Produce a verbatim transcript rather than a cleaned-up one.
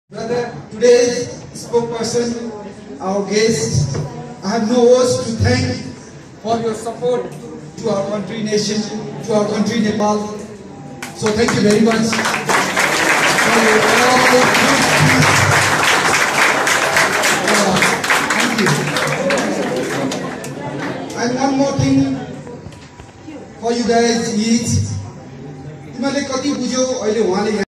Brother, today's spokesperson, our guest, I have no words to thank for your support to our country nation, to our country Nepal. So thank you very much for your all good peace. Uh, thank you. And one more thing for you guys is, तिमीले कति बुझ्यौ अहिले उहाँले